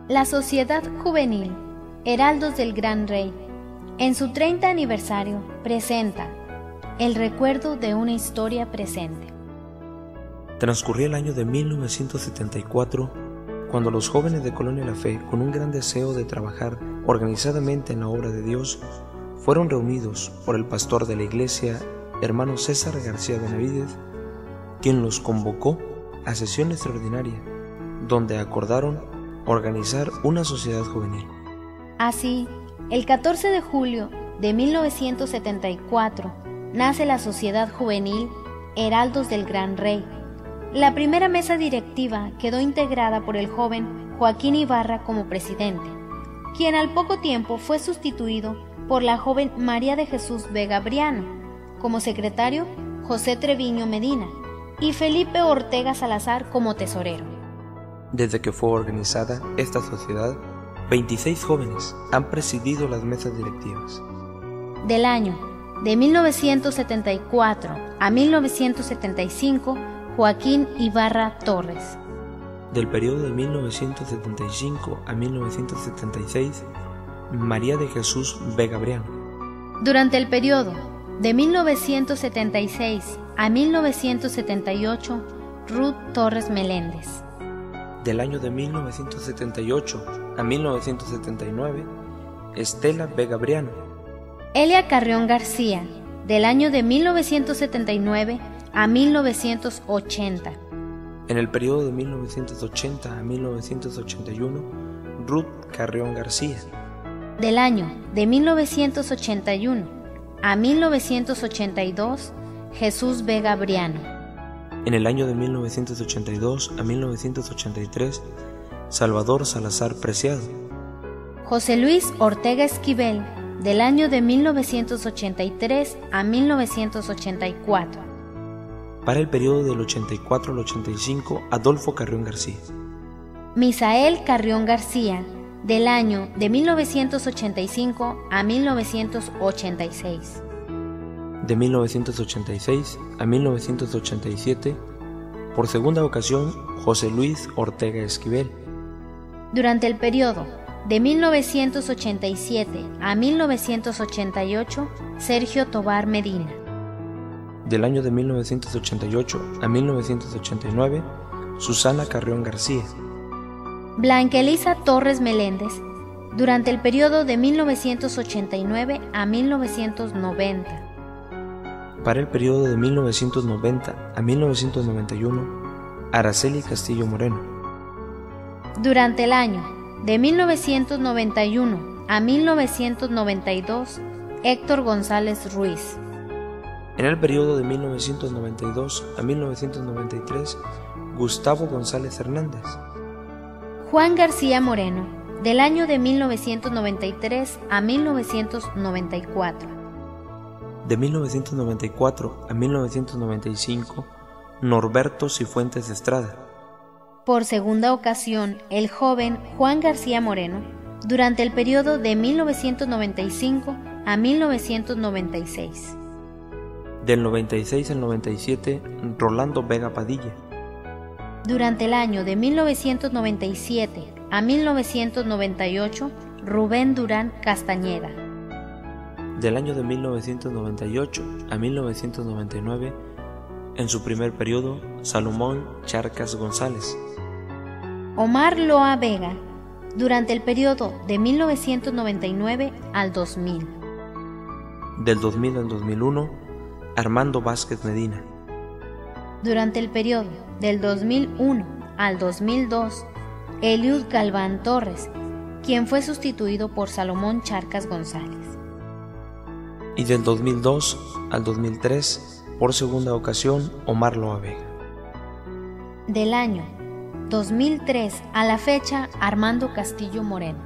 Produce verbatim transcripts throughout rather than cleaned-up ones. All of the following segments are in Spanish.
La Sociedad Juvenil Heraldos del Gran Rey, en su treinta aniversario, presenta el recuerdo de una historia presente. Transcurría el año de mil novecientos setenta y cuatro, cuando los jóvenes de Colonia La Fe, con un gran deseo de trabajar organizadamente en la obra de Dios, fueron reunidos por el pastor de la iglesia, hermano César García Benavides, quien los convocó a sesión extraordinaria, donde acordaron organizar una sociedad juvenil. Así, el catorce de julio de mil novecientos setenta y cuatro, nace la Sociedad Juvenil Heraldos del Gran Rey. La primera mesa directiva quedó integrada por el joven Joaquín Ibarra como presidente, quien al poco tiempo fue sustituido por la joven María de Jesús Vega Briano, como secretario José Treviño Medina y Felipe Ortega Salazar como tesorero. Desde que fue organizada esta sociedad, veintiséis jóvenes han presidido las mesas directivas. Del año de mil novecientos setenta y cuatro a mil novecientos setenta y cinco, Joaquín Ibarra Torres. Del periodo de mil novecientos setenta y cinco a mil novecientos setenta y seis, María de Jesús Vega Briano. Durante el periodo de mil novecientos setenta y seis a mil novecientos setenta y ocho, Ruth Torres Meléndez. Del año de mil novecientos setenta y ocho a mil novecientos setenta y nueve, Estela Vega Briano. Elia Carrión García, del año de mil novecientos setenta y nueve a mil novecientos ochenta. En el periodo de mil novecientos ochenta a mil novecientos ochenta y uno, Ruth Carrión García. Del año de mil novecientos ochenta y uno a mil novecientos ochenta y dos, Jesús Vega Briano. En el año de mil novecientos ochenta y dos a mil novecientos ochenta y tres, Salvador Salazar Preciado. José Luis Ortega Esquivel, del año de mil novecientos ochenta y tres a mil novecientos ochenta y cuatro. Para el periodo del ochenta y cuatro al ochenta y cinco, Adolfo Carrión García. Misael Carrión García, del año de mil novecientos ochenta y cinco a mil novecientos ochenta y seis. De mil novecientos ochenta y seis a mil novecientos ochenta y siete, por segunda ocasión, José Luis Ortega Esquivel. Durante el periodo de mil novecientos ochenta y siete a mil novecientos ochenta y ocho, Sergio Tobar Medina. Del año de mil novecientos ochenta y ocho a mil novecientos ochenta y nueve, Susana Carrión García. Blanca Elisa Torres Meléndez, durante el periodo de mil novecientos ochenta y nueve a mil novecientos noventa. Para el periodo de mil novecientos noventa a mil novecientos noventa y uno, Araceli Castillo Moreno. Durante el año de mil novecientos noventa y uno a mil novecientos noventa y dos, Héctor González Ruiz. En el periodo de mil novecientos noventa y dos a mil novecientos noventa y tres, Gustavo González Hernández. Juan García Moreno, del año de mil novecientos noventa y tres a mil novecientos noventa y cuatro. De mil novecientos noventa y cuatro a mil novecientos noventa y cinco, Norberto Cifuentes Estrada. Por segunda ocasión, el joven Juan García Moreno, durante el periodo de mil novecientos noventa y cinco a mil novecientos noventa y seis. Del noventa y seis al noventa y siete, Rolando Vega Padilla. Durante el año de mil novecientos noventa y siete a mil novecientos noventa y ocho, Rubén Durán Castañeda. Del año de mil novecientos noventa y ocho a mil novecientos noventa y nueve, en su primer periodo, Salomón Charcas González. Omar Loa Vega, durante el periodo de mil novecientos noventa y nueve al dos mil. Del dos mil al dos mil uno, Armando Vázquez Medina. Durante el periodo del dos mil uno al dos mil dos, Eliud Galván Torres, quien fue sustituido por Salomón Charcas González. Y del dos mil dos al dos mil tres, por segunda ocasión, Omar Loa Vega. Del año dos mil tres a la fecha, Armando Castillo Moreno.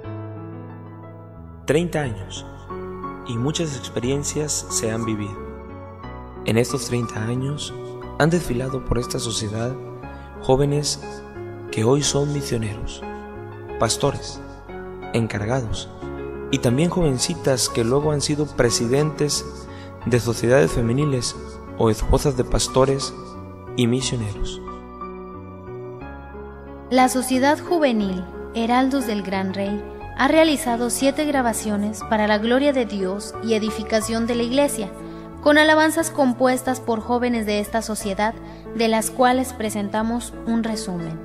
treinta años y muchas experiencias se han vivido. En estos treinta años han desfilado por esta sociedad jóvenes que hoy son misioneros, pastores, encargados, y también jovencitas que luego han sido presidentes de sociedades femeniles o esposas de pastores y misioneros. La Sociedad Juvenil Heraldos del Gran Rey ha realizado siete grabaciones para la gloria de Dios y edificación de la Iglesia, con alabanzas compuestas por jóvenes de esta sociedad, de las cuales presentamos un resumen.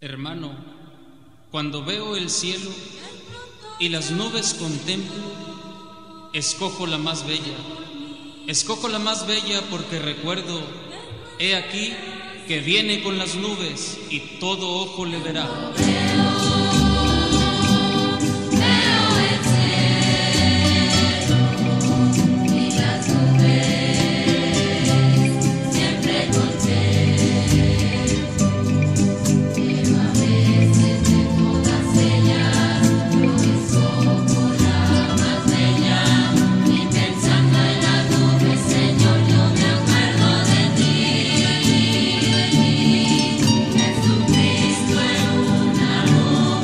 Hermano, cuando veo el cielo y las nubes contemplo, escojo la más bella, escojo la más bella porque recuerdo, he aquí que viene con las nubes y todo ojo le verá. Jesucristo es una luz.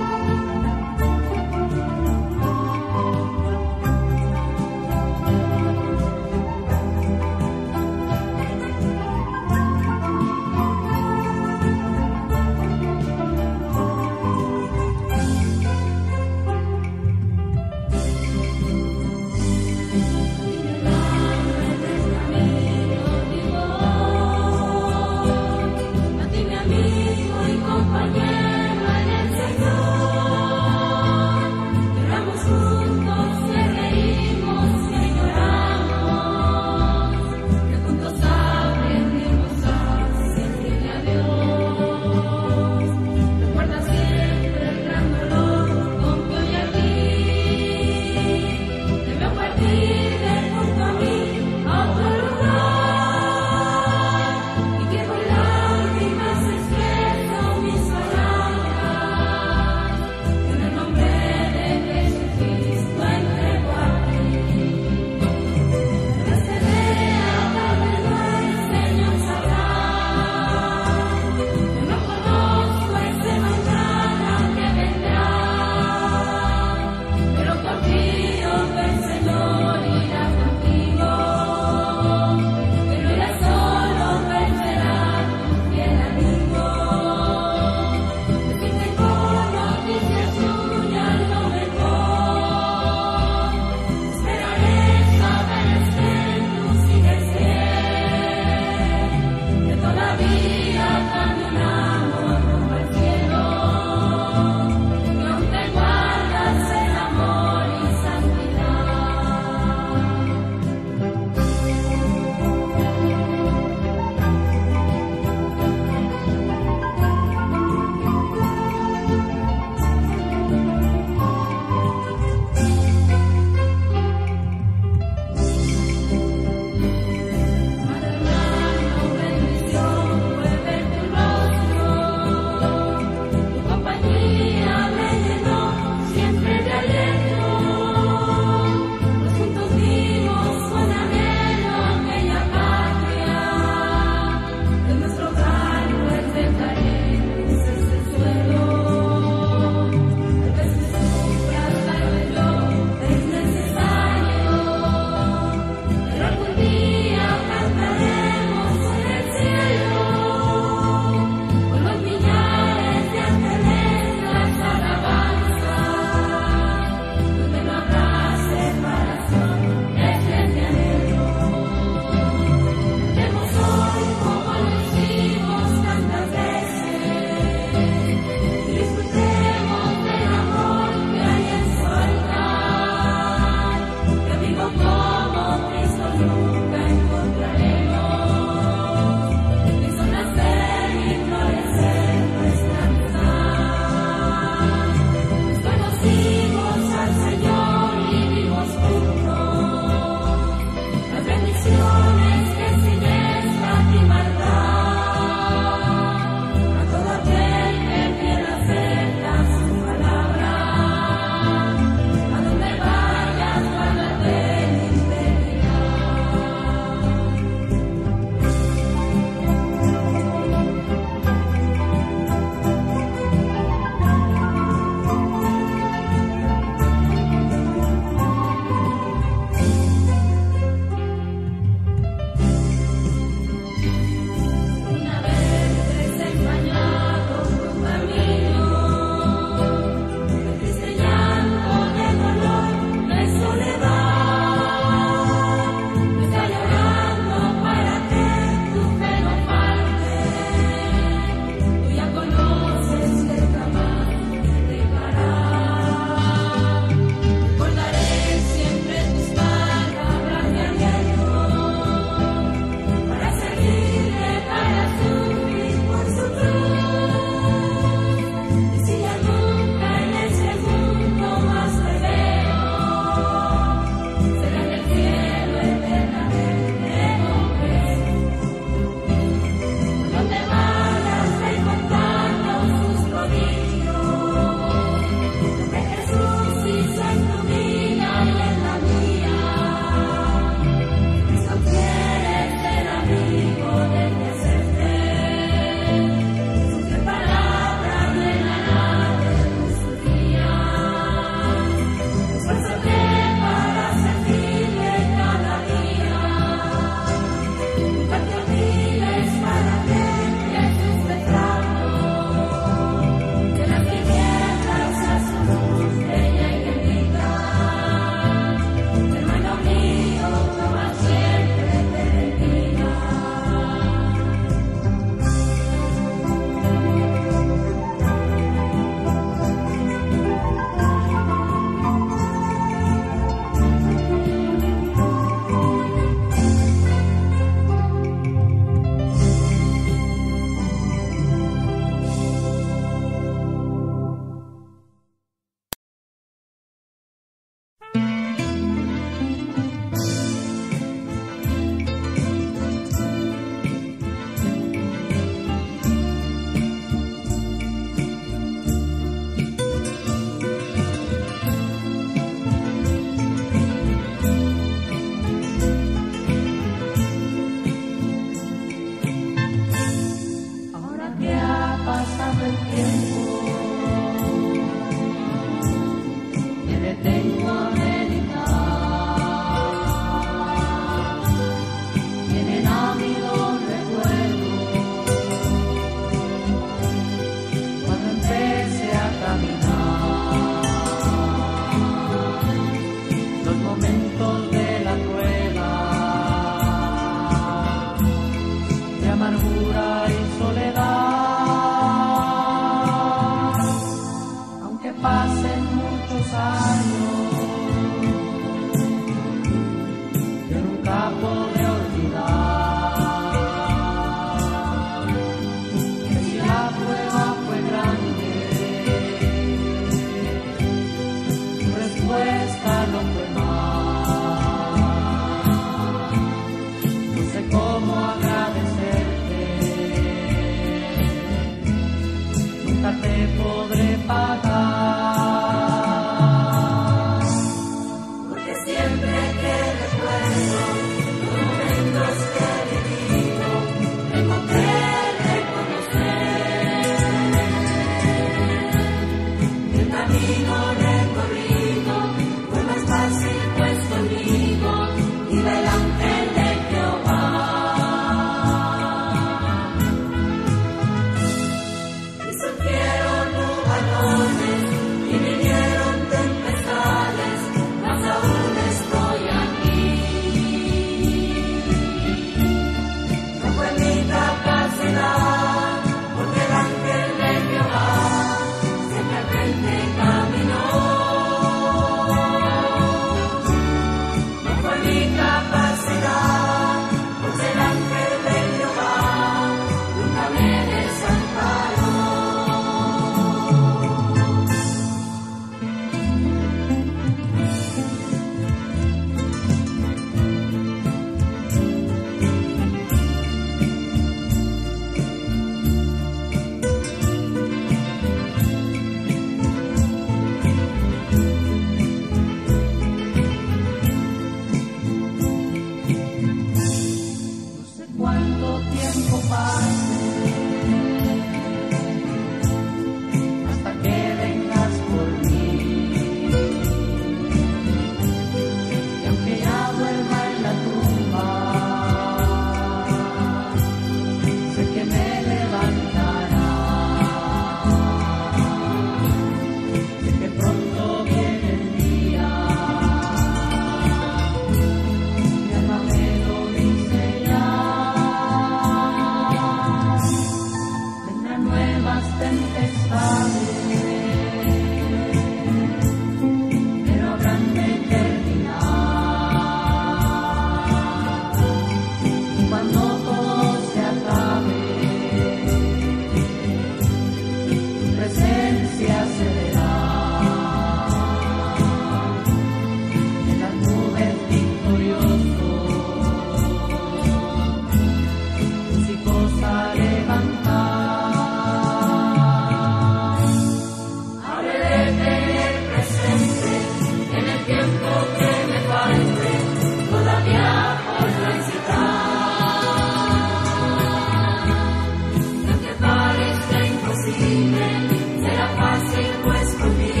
Será fácil pues conmigo.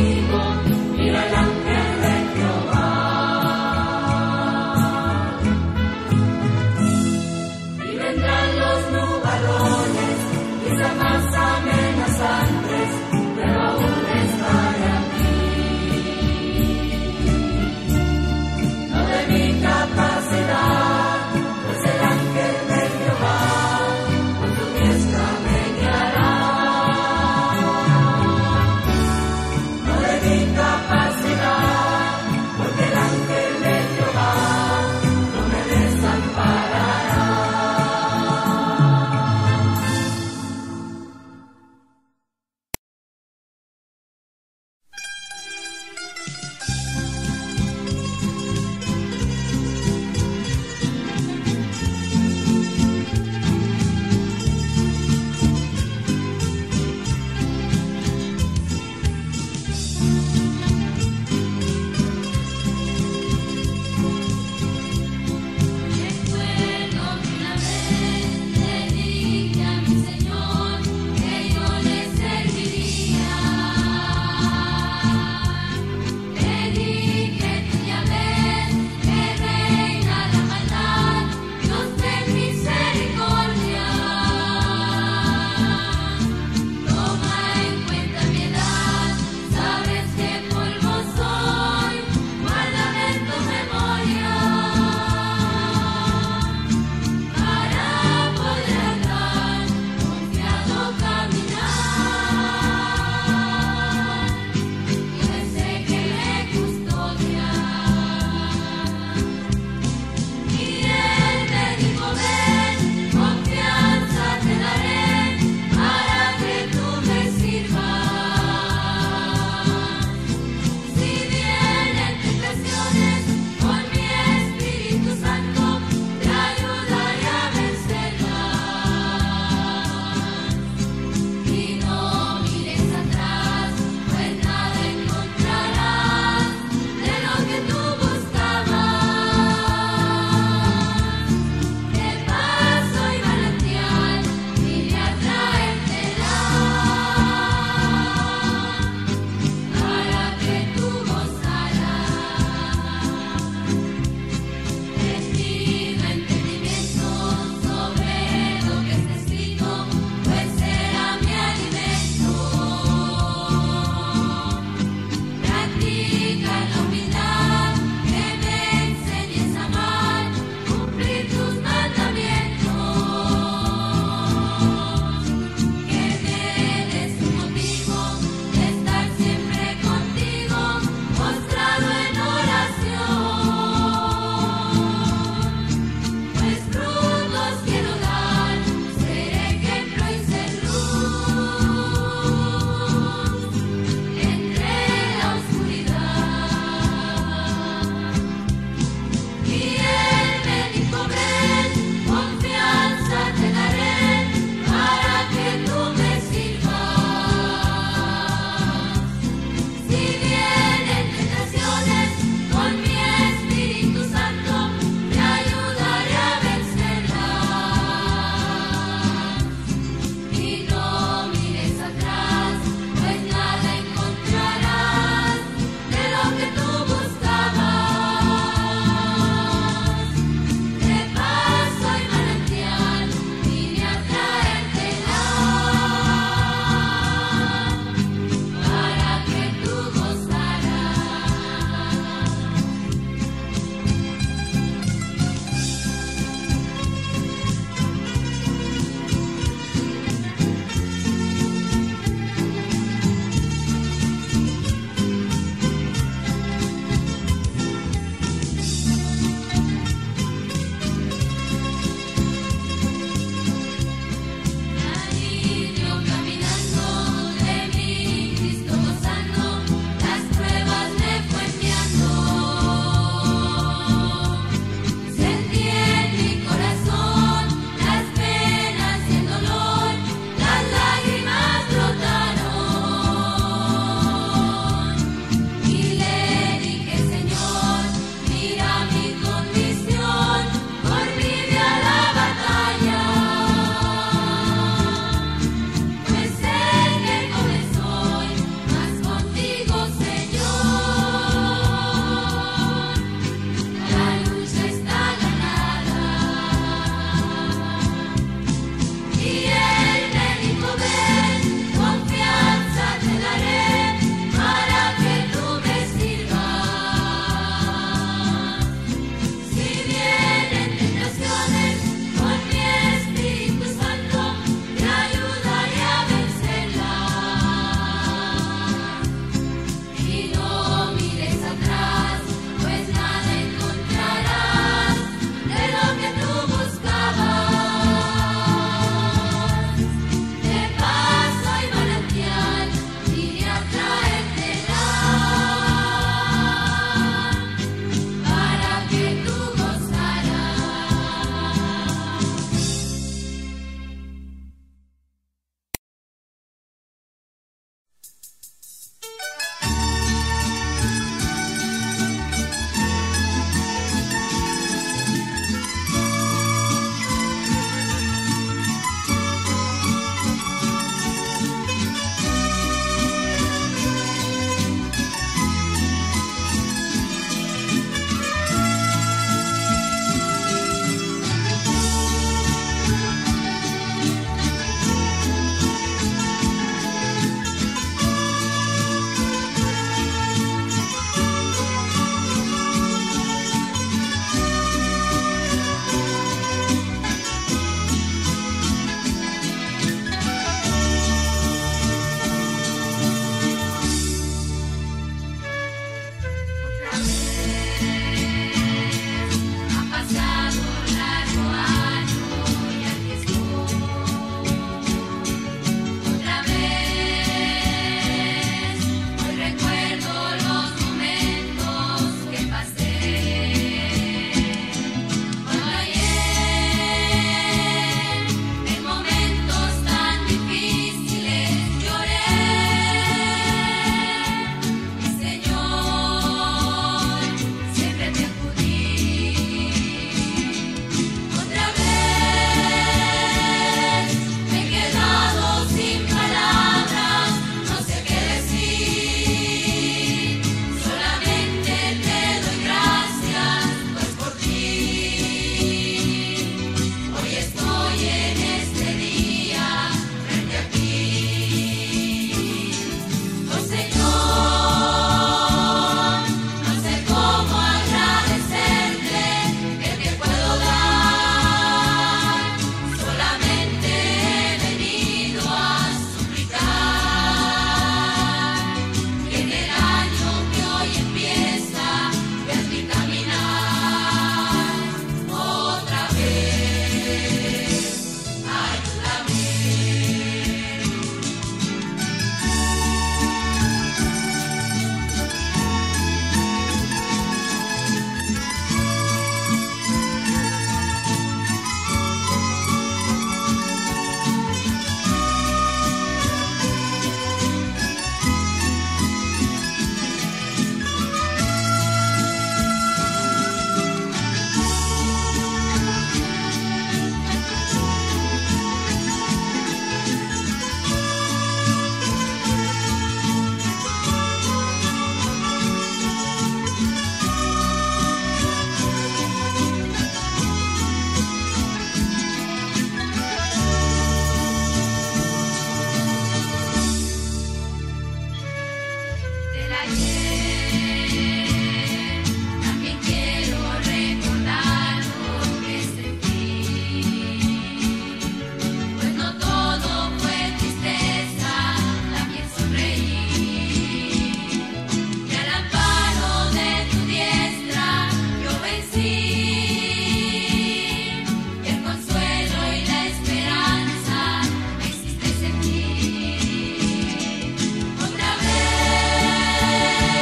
Otra vez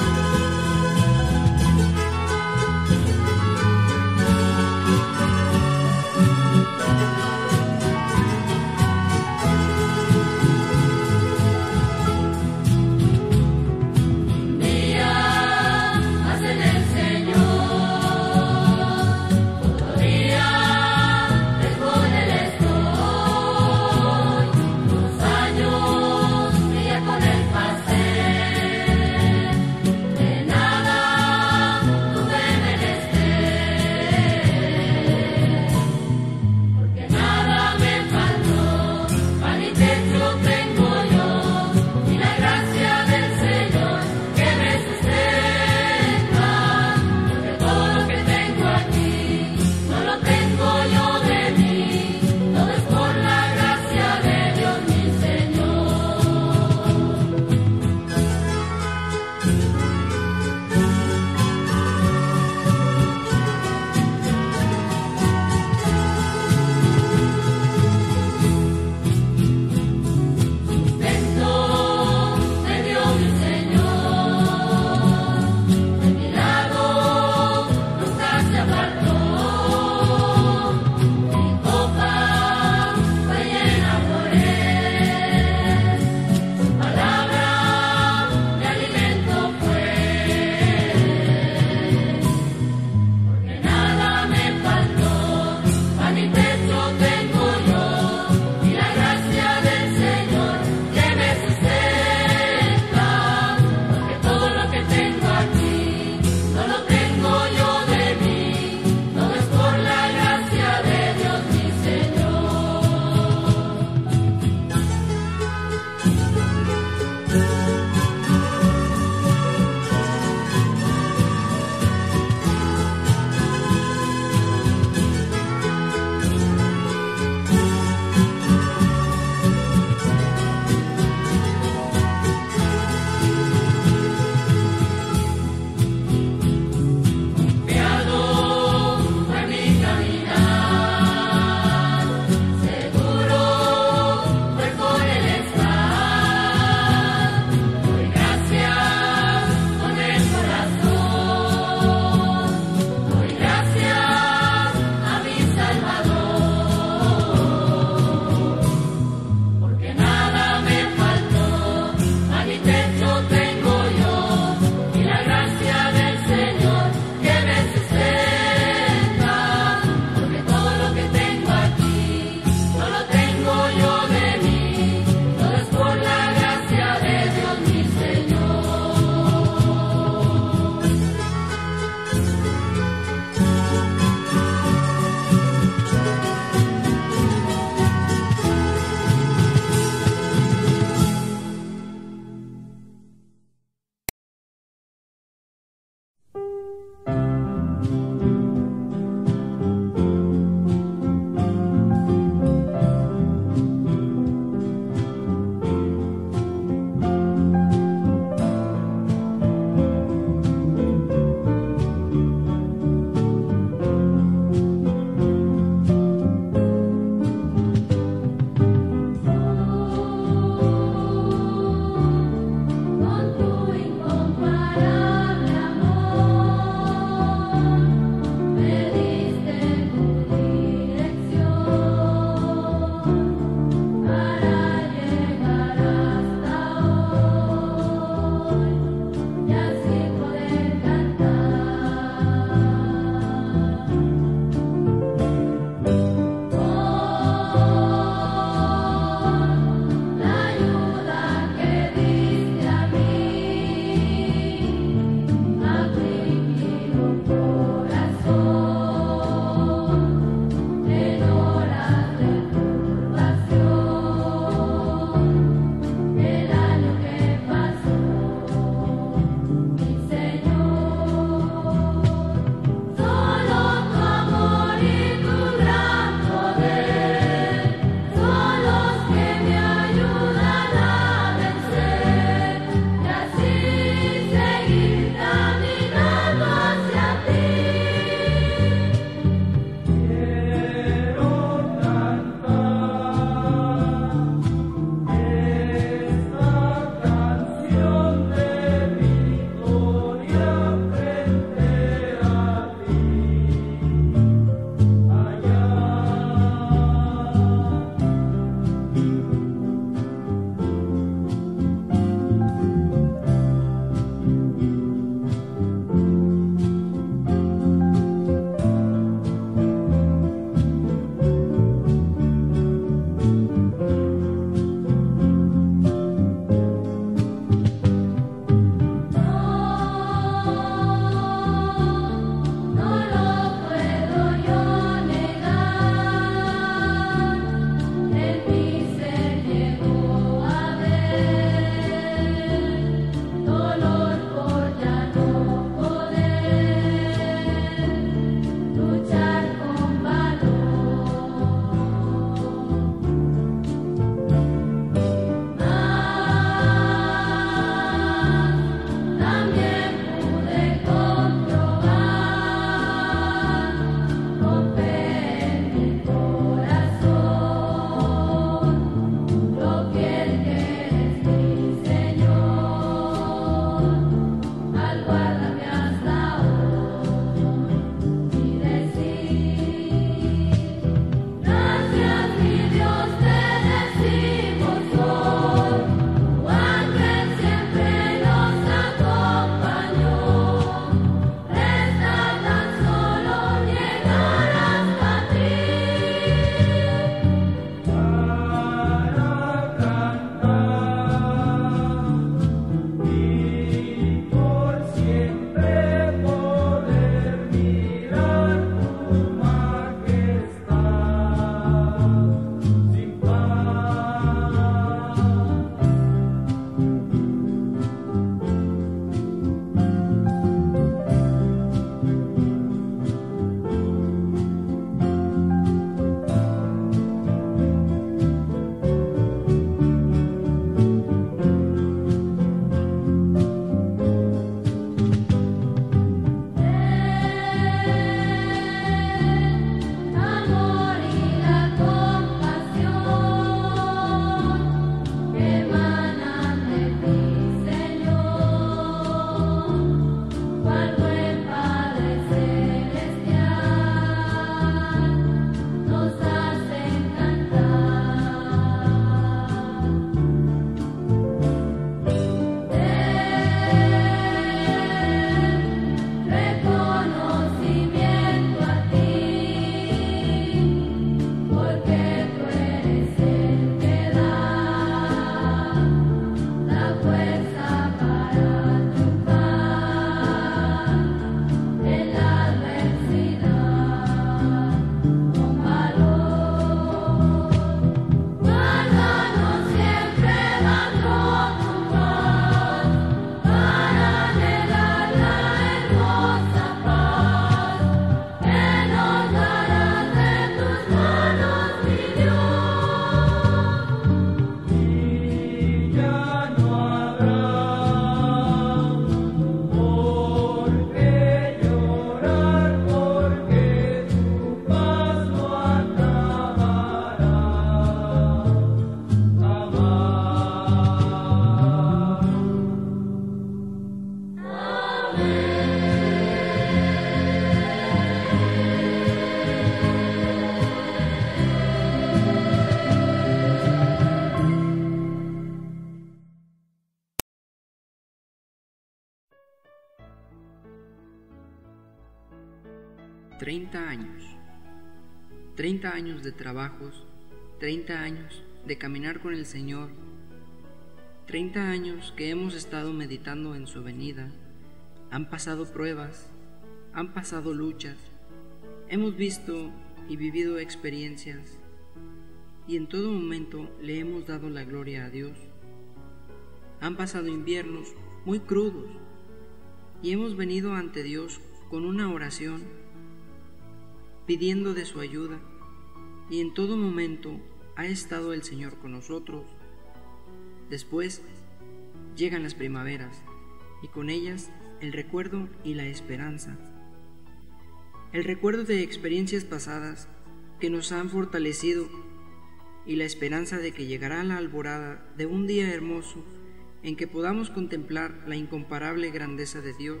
treinta años. treinta años de trabajos, treinta años de caminar con el Señor, treinta años que hemos estado meditando en su venida. Han pasado pruebas, han pasado luchas, hemos visto y vivido experiencias, y en todo momento le hemos dado la gloria a Dios. Han pasado inviernos muy crudos, y hemos venido ante Dios con una oración, pidiendo de su ayuda, y en todo momento ha estado el Señor con nosotros. Después llegan las primaveras, y con ellas el recuerdo y la esperanza. El recuerdo de experiencias pasadas que nos han fortalecido, y la esperanza de que llegará la alborada de un día hermoso en que podamos contemplar la incomparable grandeza de Dios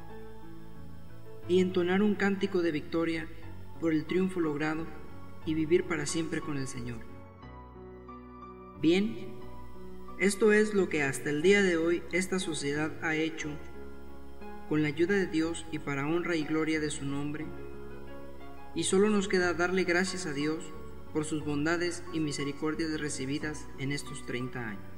y entonar un cántico de victoria por el triunfo logrado y vivir para siempre con el Señor. Bien, esto es lo que hasta el día de hoy esta sociedad ha hecho, con la ayuda de Dios y para honra y gloria de su nombre, y solo nos queda darle gracias a Dios por sus bondades y misericordias recibidas en estos treinta años.